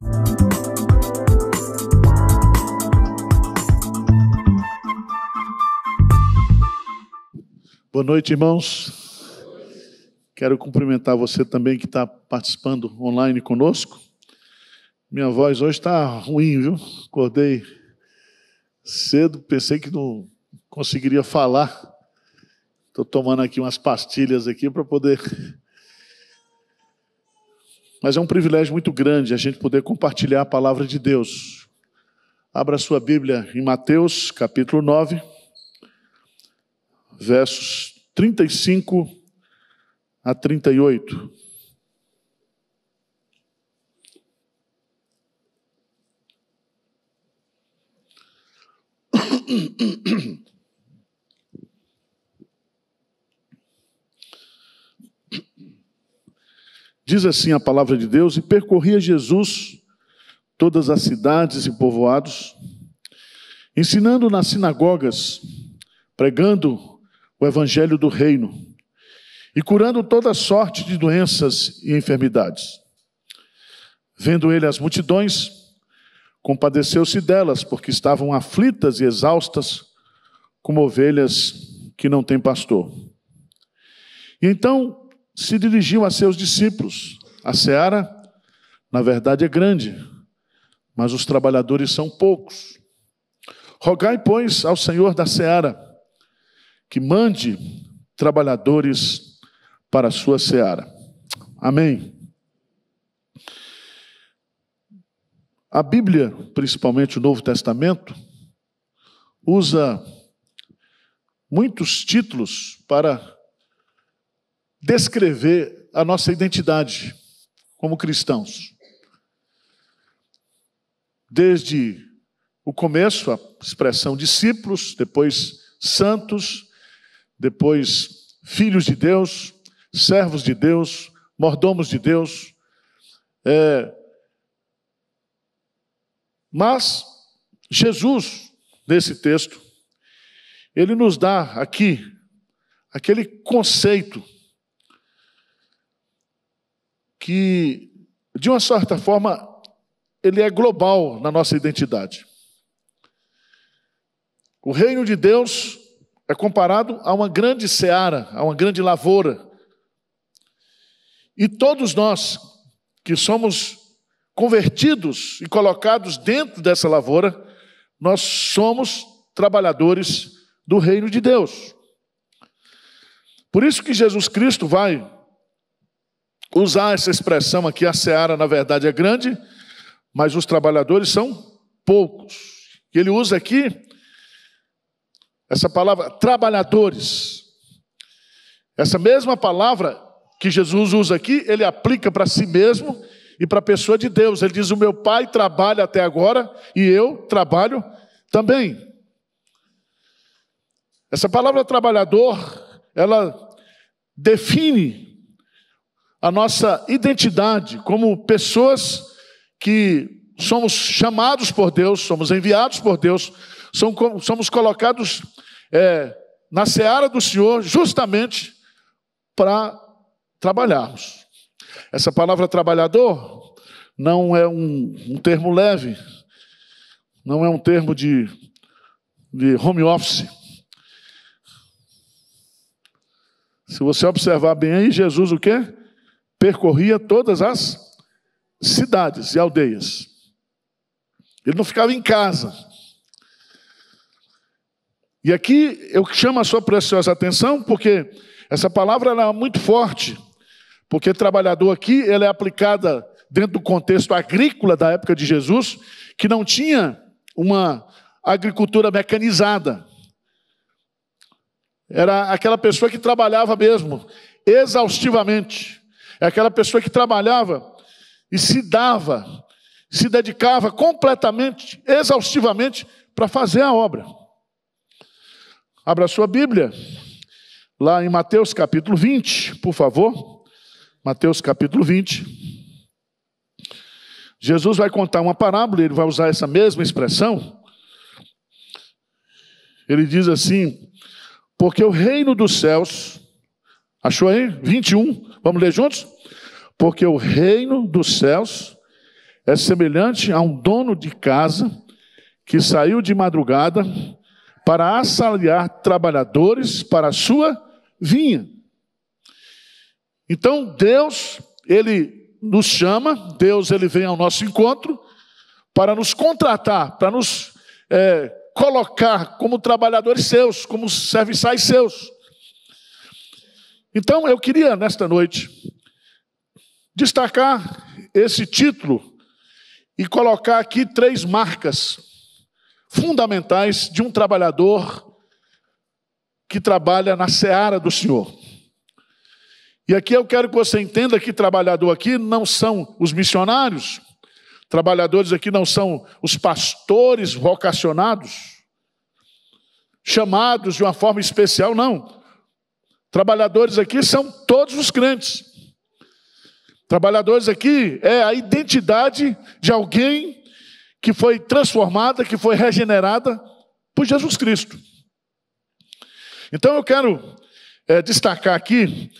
Boa noite, irmãos. Quero cumprimentar você também que está participando online conosco. Minha voz hoje está ruim, viu? Acordei cedo, pensei que não conseguiria falar. Estou tomando aqui umas pastilhas aqui para poder... Mas é um privilégio muito grande a gente poder compartilhar a palavra de Deus. Abra sua Bíblia em Mateus, capítulo 9, versos 35 a 38. Diz assim a palavra de Deus: e percorria Jesus todas as cidades e povoados, ensinando nas sinagogas, pregando o evangelho do reino e curando toda sorte de doenças e enfermidades. Vendo ele as multidões, compadeceu-se delas, porque estavam aflitas e exaustas, como ovelhas que não têm pastor. E então se dirigiu a seus discípulos: a seara, na verdade, é grande, mas os trabalhadores são poucos. Rogai, pois, ao Senhor da seara, que mande trabalhadores para a sua seara. Amém. A Bíblia, principalmente o Novo Testamento, usa muitos títulos para descrever a nossa identidade como cristãos. Desde o começo, a expressão discípulos, depois santos, depois filhos de Deus, servos de Deus, mordomos de Deus. Mas Jesus, nesse texto, ele nos dá aqui aquele conceito que, de uma certa forma, ele é global na nossa identidade. O reino de Deus é comparado a uma grande seara, a uma grande lavoura. E todos nós que somos convertidos e colocados dentro dessa lavoura, nós somos trabalhadores do reino de Deus. Por isso que Jesus Cristo vai usar essa expressão aqui: a seara na verdade é grande, mas os trabalhadores são poucos. E ele usa aqui essa palavra trabalhadores. Essa mesma palavra que Jesus usa aqui, ele aplica para si mesmo e para a pessoa de Deus. Ele diz: o meu Pai trabalha até agora e eu trabalho também. Essa palavra trabalhador, ela define a nossa identidade como pessoas que somos chamados por Deus, somos enviados por Deus, somos colocados na seara do Senhor justamente para trabalharmos. Essa palavra trabalhador não é um termo leve, não é um termo de home office. Se você observar bem aí, Jesus o quê? Percorria todas as cidades e aldeias. Ele não ficava em casa. E aqui eu chamo a sua preciosa atenção porque essa palavra ela é muito forte. Porque trabalhador aqui ela é aplicada dentro do contexto agrícola da época de Jesus, que não tinha uma agricultura mecanizada. Era aquela pessoa que trabalhava mesmo, exaustivamente. É aquela pessoa que trabalhava e se dedicava completamente, exaustivamente, para fazer a obra. Abra a sua Bíblia, lá em Mateus capítulo 20, por favor. Mateus capítulo 20. Jesus vai contar uma parábola, ele vai usar essa mesma expressão. Ele diz assim: porque o reino dos céus... Achou aí? 21. Vamos ler juntos? Porque o reino dos céus é semelhante a um dono de casa que saiu de madrugada para assalariar trabalhadores para a sua vinha. Então Deus, Ele nos chama, Deus, Ele vem ao nosso encontro para nos contratar, para nos colocar como trabalhadores seus, como serviçais seus. Então eu queria, nesta noite, destacar esse título e colocar aqui 3 marcas fundamentais de um trabalhador que trabalha na seara do Senhor. E aqui eu quero que você entenda que trabalhador aqui não são os missionários, trabalhadores aqui não são os pastores vocacionados, chamados de uma forma especial, não. Trabalhadores aqui são todos os crentes. Trabalhadores aqui é a identidade de alguém que foi transformada, que foi regenerada por Jesus Cristo. Então eu quero destacar aqui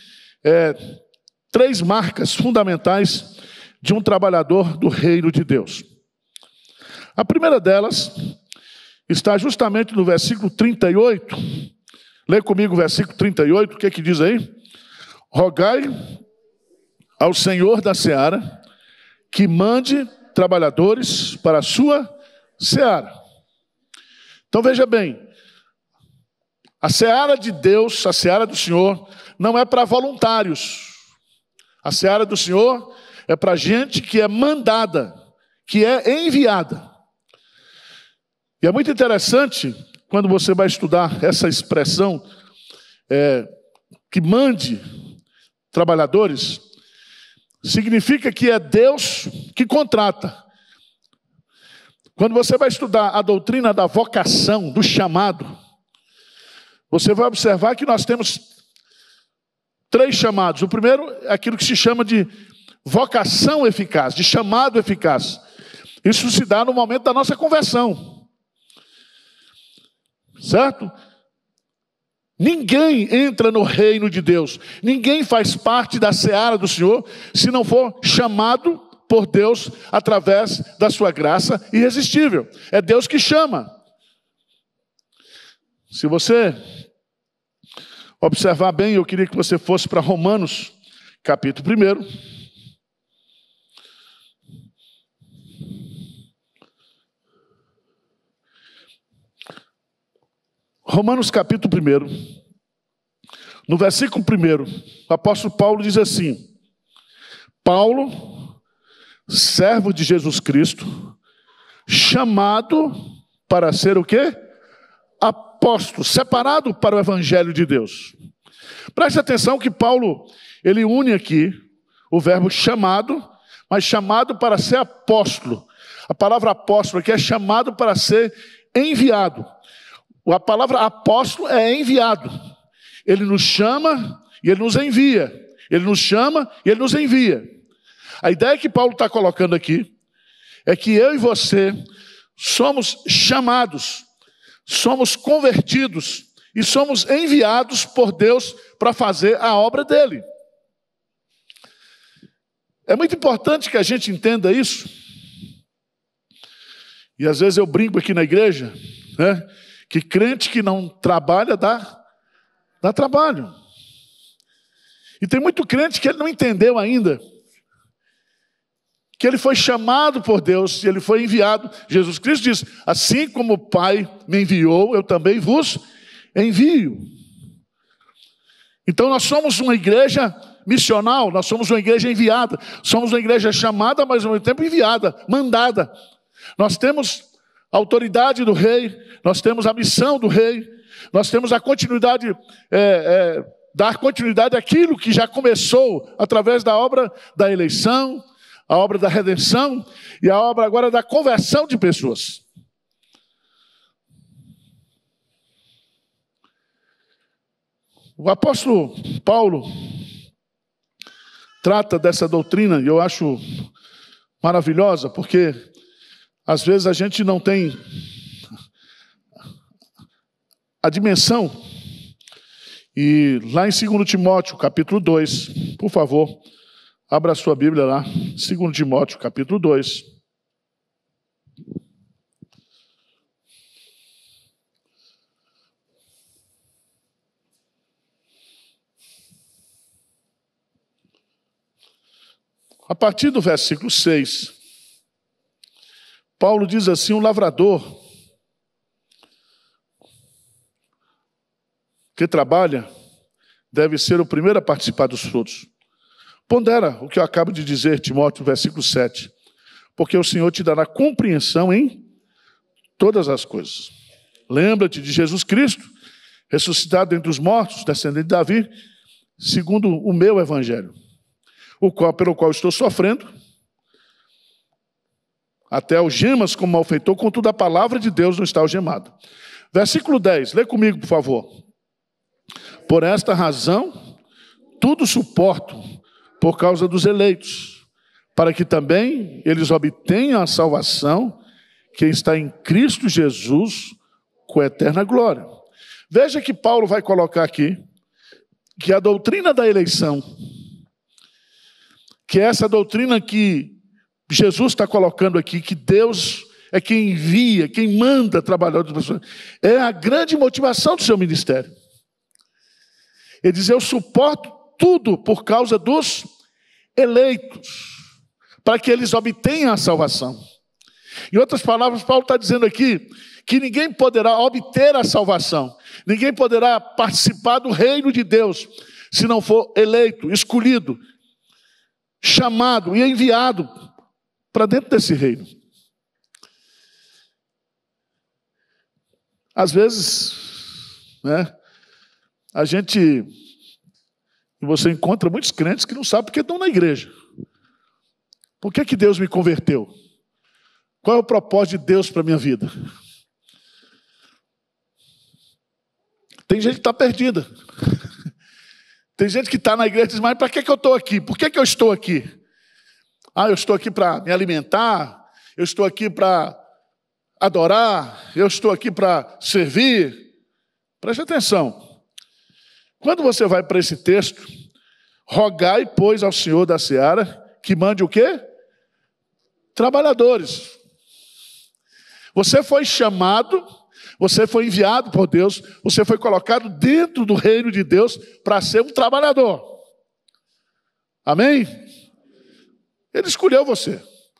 3 marcas fundamentais de um trabalhador do reino de Deus. A primeira delas está justamente no versículo 38. Lê comigo o versículo 38, o que é que diz aí? Rogai ao Senhor da seara que mande trabalhadores para a sua seara. Então veja bem, a seara de Deus, a seara do Senhor, não é para voluntários. A seara do Senhor é para gente que é mandada, que é enviada. E é muito interessante quando você vai estudar essa expressão, que mande trabalhadores, significa que é Deus que contrata. Quando você vai estudar a doutrina da vocação, do chamado, você vai observar que nós temos 3 chamados. O primeiro é aquilo que se chama de vocação eficaz, de chamado eficaz. Isso se dá no momento da nossa conversão. Certo? Ninguém entra no reino de Deus, ninguém faz parte da seara do Senhor se não for chamado por Deus através da sua graça irresistível. É Deus que chama. Se você observar bem, eu queria que você fosse para Romanos, capítulo 1. Romanos capítulo 1, no versículo 1, o apóstolo Paulo diz assim: Paulo, servo de Jesus Cristo, chamado para ser o quê? Apóstolo, separado para o evangelho de Deus. Preste atenção que Paulo, ele une aqui o verbo chamado, mas chamado para ser apóstolo. A palavra apóstolo aqui é chamado para ser enviado. A palavra apóstolo é enviado. Ele nos chama e ele nos envia. Ele nos chama e ele nos envia. A ideia que Paulo está colocando aqui é que eu e você somos chamados, somos convertidos e somos enviados por Deus para fazer a obra dele. É muito importante que a gente entenda isso. E às vezes eu brinco aqui na igreja, né? Que crente que não trabalha dá trabalho. E tem muito crente que ele não entendeu ainda que ele foi chamado por Deus e ele foi enviado. Jesus Cristo diz: assim como o Pai me enviou, eu também vos envio. Então nós somos uma igreja missional, nós somos uma igreja enviada, somos uma igreja chamada, mas ao mesmo tempo enviada, mandada. Nós temos a autoridade do rei, nós temos a missão do rei, nós temos a continuidade, dar continuidade àquilo que já começou através da obra da eleição, a obra da redenção e a obra agora da conversão de pessoas. O apóstolo Paulo trata dessa doutrina e eu acho maravilhosa, porque às vezes a gente não tem a dimensão. E lá em 2 Timóteo, capítulo 2, por favor, abra a sua Bíblia lá, 2 Timóteo, capítulo 2. A partir do versículo 6, Paulo diz assim: o lavrador que trabalha deve ser o primeiro a participar dos frutos. Pondera o que eu acabo de dizer, Timóteo, versículo 7. Porque o Senhor te dará compreensão em todas as coisas. Lembra-te de Jesus Cristo, ressuscitado entre os mortos, descendente de Davi, segundo o meu evangelho, pelo qual estou sofrendo, até algemas como malfeitor, contudo a palavra de Deus não está algemada. Versículo 10, lê comigo, por favor. Por esta razão, tudo suporto por causa dos eleitos, para que também eles obtenham a salvação que está em Cristo Jesus com eterna glória. Veja que Paulo vai colocar aqui que a doutrina da eleição, que é essa doutrina que Jesus está colocando aqui, que Deus é quem envia, quem manda trabalhar outras pessoas, é a grande motivação do seu ministério. Ele diz: eu suporto tudo por causa dos eleitos, para que eles obtenham a salvação. Em outras palavras, Paulo está dizendo aqui que ninguém poderá obter a salvação, ninguém poderá participar do reino de Deus, se não for eleito, escolhido, chamado e enviado para dentro desse reino. Às vezes, né, você encontra muitos crentes que não sabem porque estão na igreja. Por que Deus me converteu? Qual é o propósito de Deus para a minha vida? Tem gente que está perdida. Tem gente que está na igreja e diz: mas para que eu estou aqui? Por que eu estou aqui? Eu estou aqui para me alimentar, eu estou aqui para adorar, eu estou aqui para servir. Preste atenção. Quando você vai para esse texto, rogai, pois, ao Senhor da seara que mande o quê? Trabalhadores. Você foi chamado, você foi enviado por Deus, você foi colocado dentro do reino de Deus para ser um trabalhador. Amém? Ele escolheu você.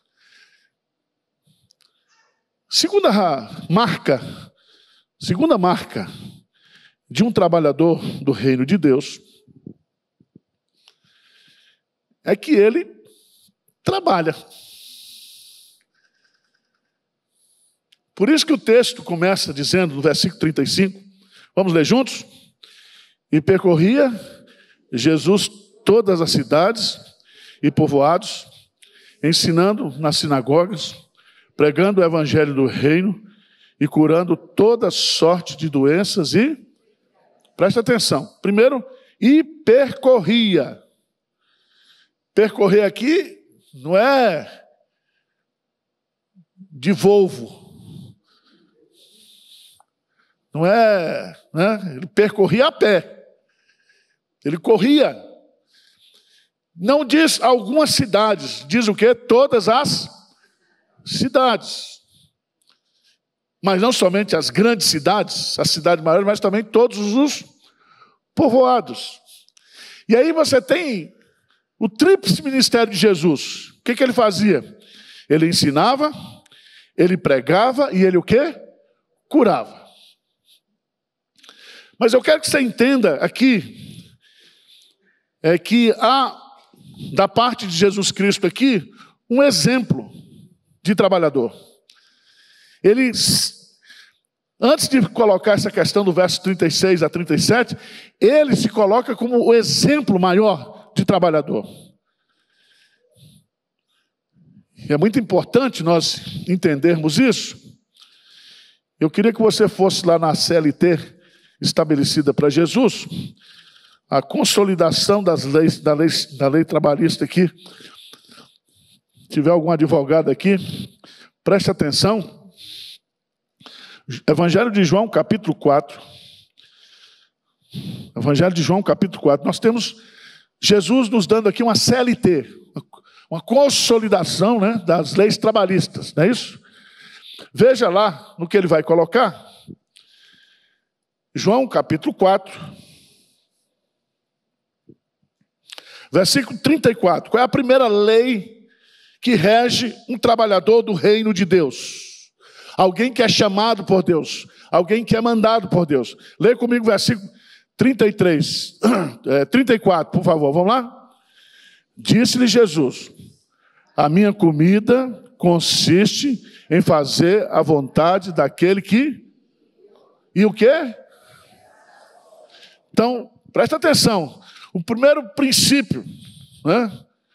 Segunda marca de um trabalhador do reino de Deus é que ele trabalha. Por isso que o texto começa dizendo, no versículo 35, vamos ler juntos? E percorria Jesus todas as cidades e povoados, ensinando nas sinagogas, pregando o evangelho do reino e curando toda sorte de doenças e... Presta atenção. Primeiro, e percorria. Percorrer aqui não é de Volvo. Não é, né? Ele percorria a pé. Ele corria. Não diz algumas cidades, diz o quê? Todas as cidades. Mas não somente as grandes cidades, as cidades maiores, mas também todos os povoados. E aí você tem o tríplice ministério de Jesus. O que ele fazia? Ele ensinava, ele pregava e ele o quê? Curava. Mas eu quero que você entenda aqui, que há, da parte de Jesus Cristo aqui, um exemplo de trabalhador. Ele, antes de colocar essa questão do verso 36 a 37, ele se coloca como o exemplo maior de trabalhador. E é muito importante nós entendermos isso. Eu queria que você fosse lá na CLT estabelecida para Jesus, a consolidação das leis, da lei trabalhista aqui. Se tiver algum advogado aqui, preste atenção. Evangelho de João, capítulo 4. Evangelho de João, capítulo 4. Nós temos Jesus nos dando aqui uma CLT, uma consolidação, né, das leis trabalhistas, não é isso? Veja lá no que ele vai colocar. João, capítulo 4. Versículo 34. Qual é a primeira lei que rege um trabalhador do reino de Deus? Alguém que é chamado por Deus. Alguém que é mandado por Deus. Leia comigo o versículo 34, por favor. Vamos lá? Disse-lhe Jesus: a minha comida consiste em fazer a vontade daquele que... E o quê? Então, presta atenção. O primeiro princípio, né,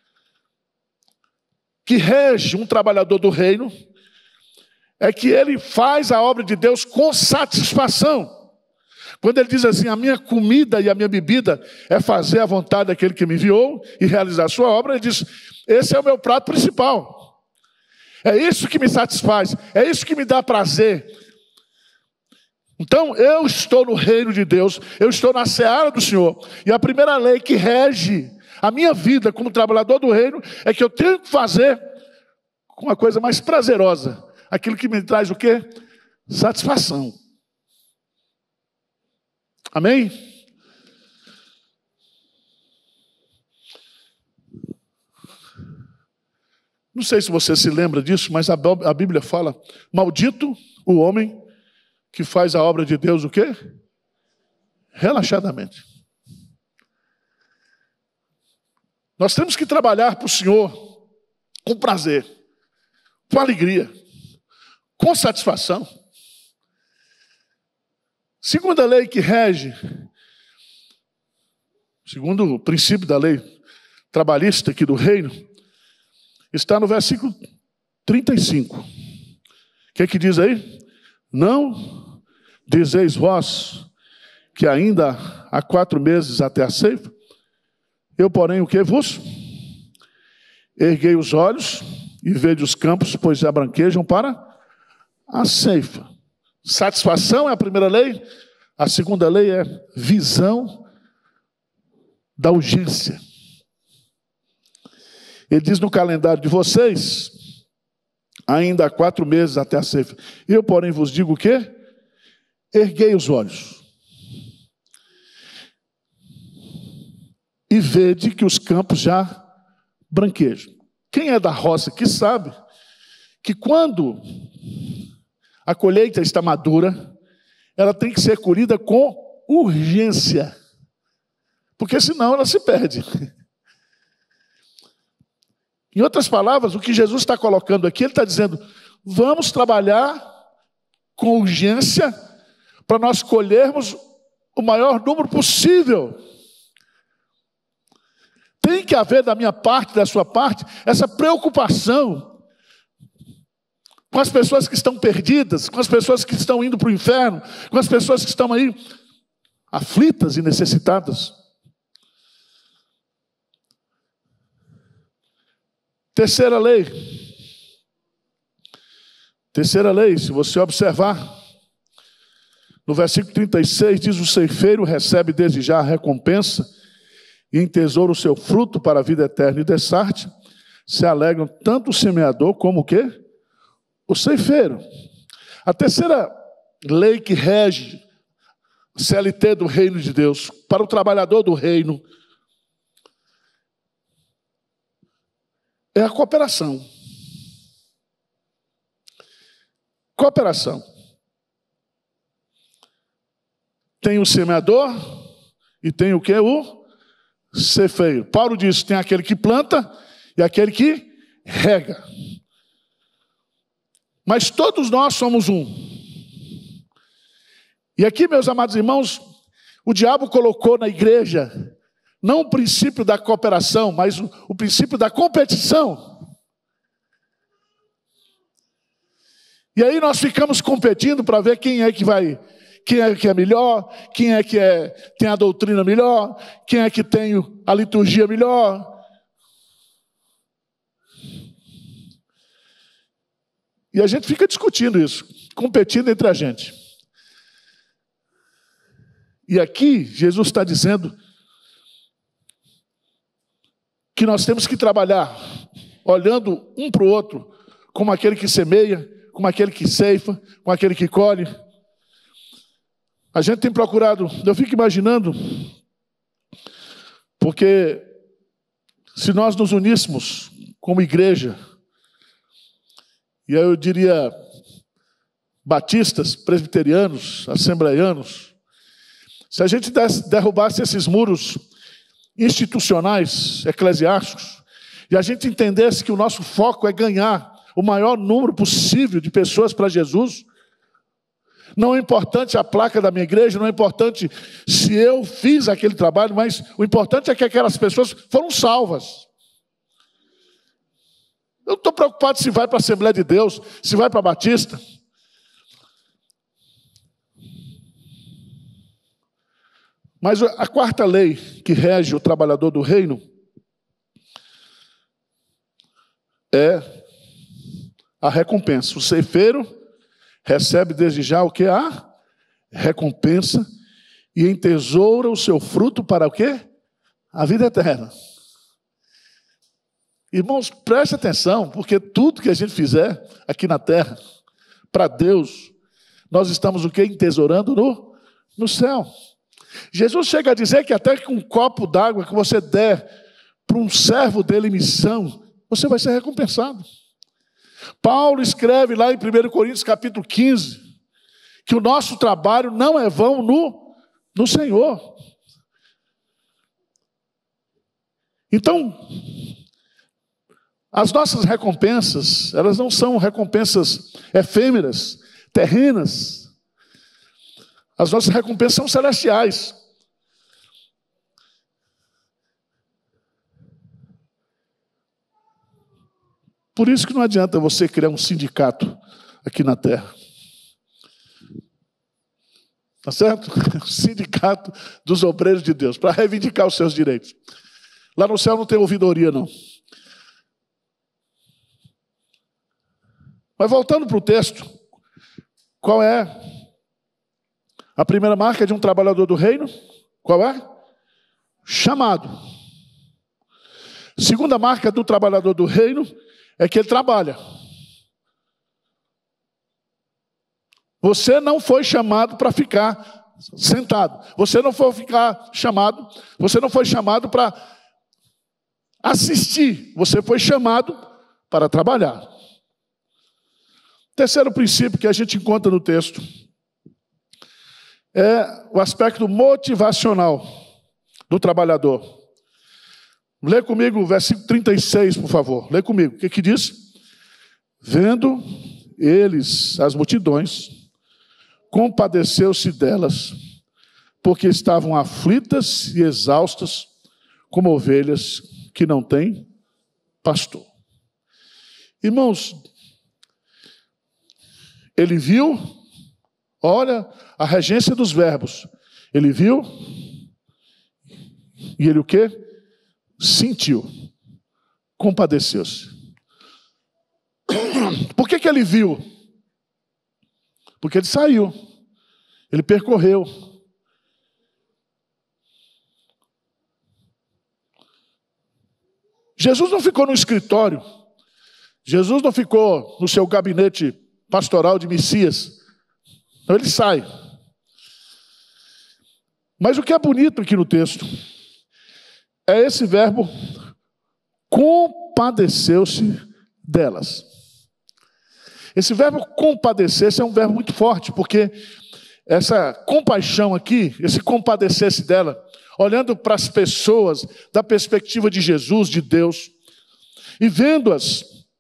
que rege um trabalhador do reino é que ele faz a obra de Deus com satisfação. Quando ele diz assim: a minha comida e a minha bebida é fazer a vontade daquele que me enviou e realizar a sua obra, ele diz: esse é o meu prato principal. É isso que me satisfaz, é isso que me dá prazer. Então, eu estou no reino de Deus, eu estou na seara do Senhor, e a primeira lei que rege a minha vida como trabalhador do reino é que eu tenho que fazer com uma coisa mais prazerosa, aquilo que me traz o quê? Satisfação. Amém? Não sei se você se lembra disso, mas a Bíblia fala: maldito o homem que faz a obra de Deus o quê? Relaxadamente. Nós temos que trabalhar para o Senhor com prazer, com alegria, com satisfação. Segunda lei que rege, segundo o princípio da lei trabalhista aqui do reino, está no versículo 35. O que é que diz aí? Não dizeis vós que ainda há 4 meses até a ceifa? Eu, porém, o que vos? Erguei os olhos e vede os campos, pois já branquejam para a ceifa. Satisfação é a primeira lei. A segunda lei é visão da urgência. Ele diz no calendário de vocês: ainda há 4 meses até a ceifa. Eu, porém, vos digo o quê? Erguei os olhos e vede que os campos já branquejam. Quem é da roça que sabe que quando a colheita está madura, ela tem que ser colhida com urgência, porque senão ela se perde. Em outras palavras, o que Jesus está colocando aqui, ele está dizendo: vamos trabalhar com urgência para nós colhermos o maior número possível. Tem que haver da minha parte, da sua parte, essa preocupação com as pessoas que estão perdidas, com as pessoas que estão indo para o inferno, com as pessoas que estão aí aflitas e necessitadas. Terceira lei, se você observar, no versículo 36 diz: o ceifeiro recebe desde já a recompensa e entesoura o seu fruto para a vida eterna, e dessarte se alegram tanto o semeador como o quê? O ceifeiro. A terceira lei que rege a CLT do reino de Deus, para o trabalhador do reino, é a cooperação. Cooperação. Tem o semeador e tem o que? O ceifeiro. Paulo diz: tem aquele que planta e aquele que rega. Mas todos nós somos um. E aqui, meus amados irmãos, o diabo colocou na igreja não o princípio da cooperação, mas o princípio da competição. E aí nós ficamos competindo para ver quem é que é melhor, quem é que tem a doutrina melhor, quem é que tem a liturgia melhor. E a gente fica discutindo isso, competindo entre a gente. E aqui Jesus está dizendo que nós temos que trabalhar olhando um para o outro, como aquele que semeia, como aquele que ceifa, como aquele que colhe. A gente tem procurado, eu fico imaginando, porque se nós nos uníssemos como igreja, e aí eu diria batistas, presbiterianos, assembleianos, se a gente derrubasse esses muros institucionais, eclesiásticos, e a gente entendesse que o nosso foco é ganhar o maior número possível de pessoas para Jesus, não é importante a placa da minha igreja, não é importante se eu fiz aquele trabalho, mas o importante é que aquelas pessoas foram salvas. Eu não estou preocupado se vai para a Assembleia de Deus, se vai para a Batista. Mas a quarta lei que rege o trabalhador do reino é a recompensa. O ceifeiro recebe desde já o que? A recompensa, e entesoura o seu fruto para o quê? A vida eterna. Irmãos, preste atenção, porque tudo que a gente fizer aqui na terra, para Deus, nós estamos o quê? Entesourando no céu. Jesus chega a dizer que até que um copo d'água que você der para um servo dele em missão, você vai ser recompensado. Paulo escreve lá em 1 Coríntios capítulo 15, que o nosso trabalho não é vão no Senhor. Então, as nossas recompensas, elas não são recompensas efêmeras, terrenas. As nossas recompensas são celestiais. Por isso que não adianta você criar um sindicato aqui na terra. Tá certo? O sindicato dos obreiros de Deus, para reivindicar os seus direitos. Lá no céu não tem ouvidoria, não. Mas voltando para o texto, qual é a primeira marca de um trabalhador do reino? Qual é? Chamado. Segunda marca do trabalhador do reino é que ele trabalha. Você não foi chamado para ficar sentado. Você não foi chamado para assistir. Você foi chamado para trabalhar. Terceiro princípio que a gente encontra no texto é o aspecto motivacional do trabalhador. Lê comigo o versículo 36, por favor. Lê comigo. O que diz? Vendo eles, as multidões, compadeceu-se delas, porque estavam aflitas e exaustas, como ovelhas que não têm pastor. Irmãos, ele viu, olha a regência dos verbos. Ele viu e ele o quê? Sentiu, compadeceu-se. Por que ele viu? Porque ele saiu, ele percorreu. Jesus não ficou no escritório, Jesus não ficou no seu gabinete pastoral de Messias. Então ele sai. Mas o que é bonito aqui no texto é esse verbo, compadeceu-se delas. Esse verbo compadecer-se é um verbo muito forte, porque essa compaixão aqui, esse compadecer-se dela, olhando para as pessoas da perspectiva de Jesus, de Deus, e vendo-as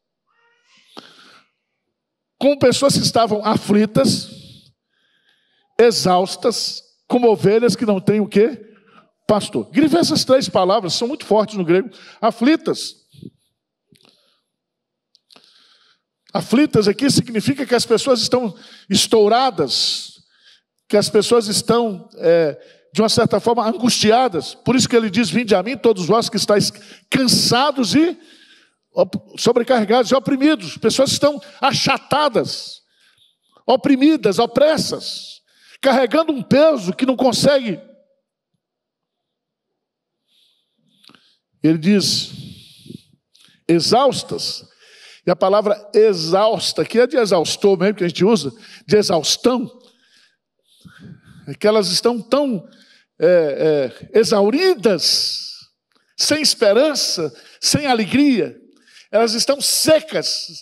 como pessoas que estavam aflitas, exaustas, como ovelhas que não têm o quê? Pastor. Grife essas três palavras, são muito fortes no grego. Aflitas. Aflitas aqui significa que as pessoas estão estouradas, que as pessoas estão, de uma certa forma, angustiadas. Por isso que ele diz, vinde a mim, todos vós que estáis cansados e sobrecarregados e oprimidos. Pessoas estão achatadas, oprimidas, opressas, carregando um peso que não consegue. Ele diz, exaustas. E a palavra exausta, que é de exaustor mesmo, que a gente usa, de exaustão, é que elas estão tão exauridas, sem esperança, sem alegria. Elas estão secas.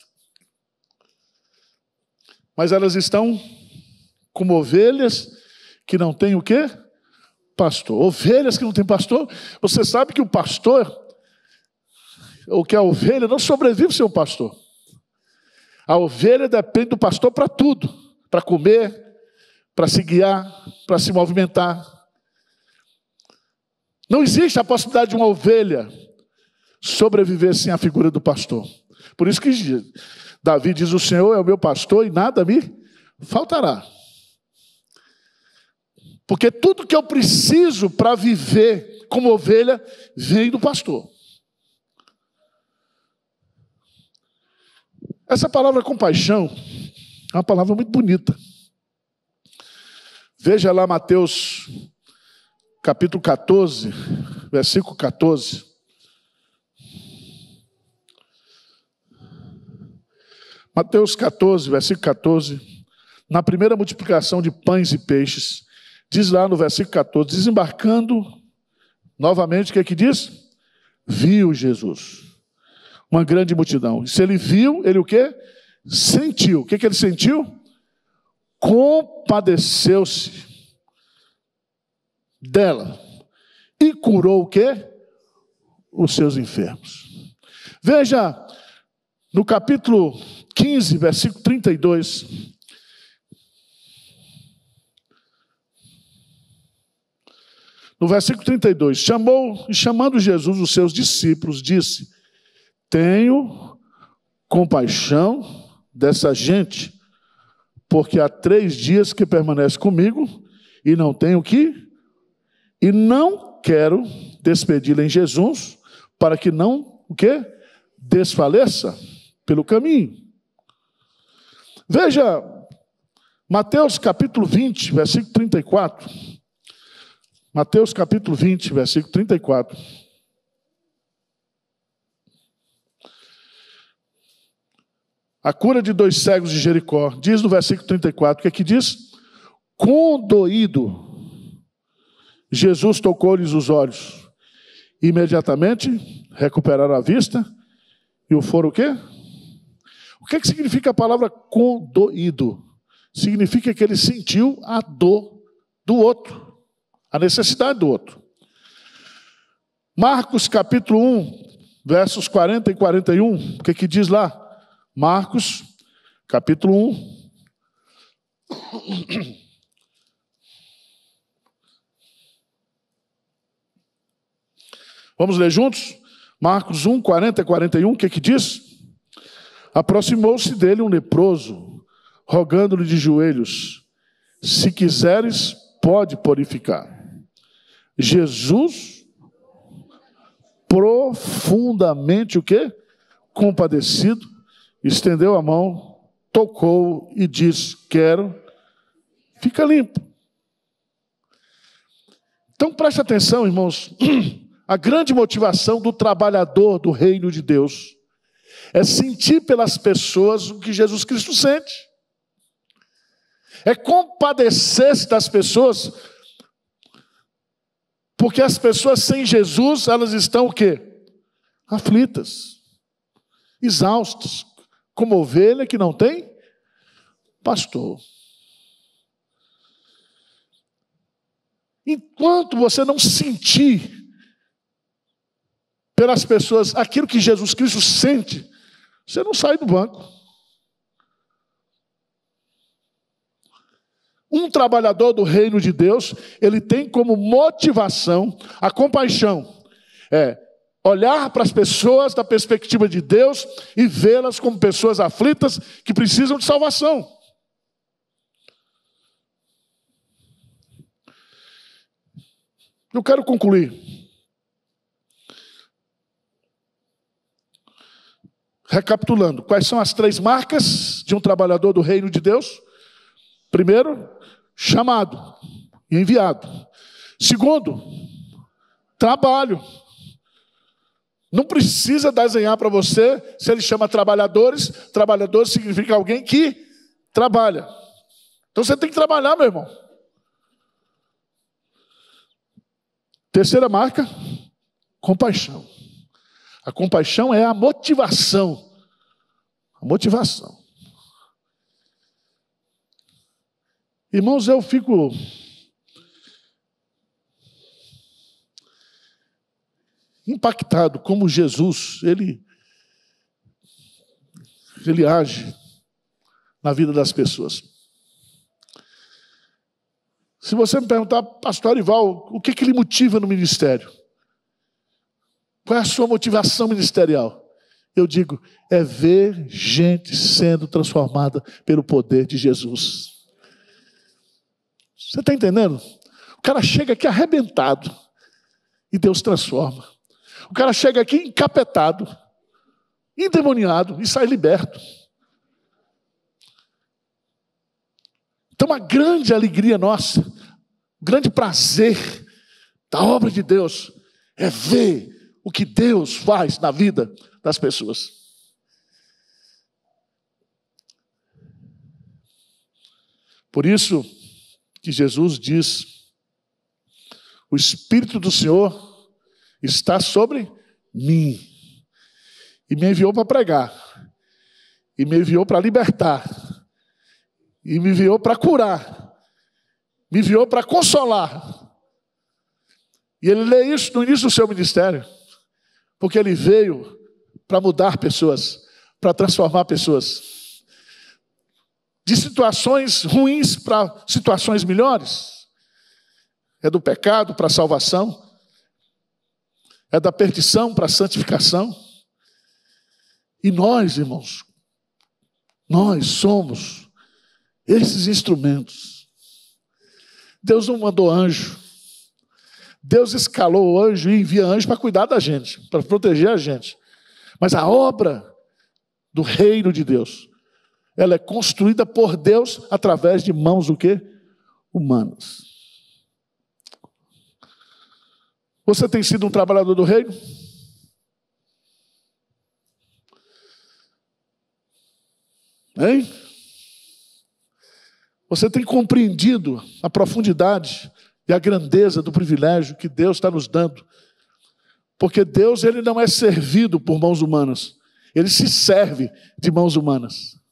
Mas elas estão como ovelhas que não têm o quê? Pastor. Ovelhas que não têm pastor. Você sabe que o pastor, ou que a ovelha, não sobrevive sem o pastor. A ovelha depende do pastor para tudo. Para comer, para se guiar, para se movimentar. Não existe a possibilidade de uma ovelha sobreviver sem a figura do pastor. Por isso que Davi diz: o Senhor é o meu pastor e nada me faltará. Porque tudo que eu preciso para viver como ovelha vem do pastor. Essa palavra compaixão é uma palavra muito bonita. Veja lá Mateus capítulo 14, versículo 14. Mateus 14, versículo 14. Na primeira multiplicação de pães e peixes, diz lá no versículo 14, desembarcando, novamente, o que é que diz? Viu Jesus uma grande multidão. E se ele viu, ele o quê? Sentiu. O que que ele sentiu? Compadeceu-se dela. E curou o quê? Os seus enfermos. Veja, no capítulo 15, versículo 32. No versículo 32, chamando Jesus os seus discípulos, disse: tenho compaixão dessa gente, porque há 3 dias que permanece comigo e não tenho e não quero despedi-la em Jesus, para que não, o quê? Desfaleça pelo caminho. Veja, Mateus capítulo 20, versículo 34. Mateus capítulo 20, versículo 34. A cura de 2 cegos de Jericó. Diz no versículo 34, o que é que diz? Condoído, Jesus tocou-lhes os olhos. Imediatamente recuperaram a vista e o foram o quê? O que é que significa a palavra condoído? Significa que ele sentiu a dor do outro, a necessidade do outro. Marcos capítulo 1, versos 40 e 41, o que é que diz lá? Marcos capítulo 1. Vamos ler juntos? Marcos 1, 40 e 41, o que é que diz? Aproximou-se dele um leproso, rogando-lhe de joelhos: se quiseres, pode purificar. Jesus, profundamente o quê? Compadecido, estendeu a mão, tocou e disse: quero, fica limpo. Então preste atenção, irmãos. A grande motivação do trabalhador do reino de Deus é sentir pelas pessoas o que Jesus Cristo sente. É compadecer-se das pessoas, porque as pessoas sem Jesus, elas estão o quê? Aflitas, exaustas, como ovelha que não tem pastor. Enquanto você não sentir pelas pessoas aquilo que Jesus Cristo sente, você não sai do banco. Um trabalhador do reino de Deus, ele tem como motivação a compaixão. Olhar para as pessoas da perspectiva de Deus e vê-las como pessoas aflitas que precisam de salvação. Eu quero concluir. Recapitulando, quais são as 3 marcas de um trabalhador do reino de Deus? Primeiro, chamado e enviado. Segundo, trabalho. Não precisa desenhar para você, se ele chama trabalhadores, trabalhador significa alguém que trabalha. Então você tem que trabalhar, meu irmão. Terceira marca, compaixão. A compaixão é a motivação. A motivação. Irmãos, eu fico impactado como Jesus, ele age na vida das pessoas. Se você me perguntar, pastor Arival, o que lhe motiva no ministério? Qual é a sua motivação ministerial? Eu digo, é ver gente sendo transformada pelo poder de Jesus. Você está entendendo? O cara chega aqui arrebentado e Deus transforma. O cara chega aqui encapetado, endemoniado e sai liberto. Então, uma grande alegria nossa, um grande prazer da obra de Deus é ver o que Deus faz na vida das pessoas. Por isso que Jesus diz: o Espírito do Senhor está sobre mim, e me enviou para pregar, e me enviou para libertar, e me enviou para curar, me enviou para consolar. E ele lê isso no início do seu ministério, porque ele veio para mudar pessoas, para transformar pessoas, de situações ruins para situações melhores. É do pecado para a salvação, é da perdição para a santificação. E nós, irmãos, nós somos esses instrumentos. Deus não mandou anjo. Deus escalou o anjo e envia anjo para cuidar da gente, para proteger a gente. Mas a obra do reino de Deus, ela é construída por Deus através de mãos o quê? Humanas. Você tem sido um trabalhador do reino? Hein? Você tem compreendido a profundidade e a grandeza do privilégio que Deus está nos dando? Porque Deus, ele não é servido por mãos humanas. Ele se serve de mãos humanas.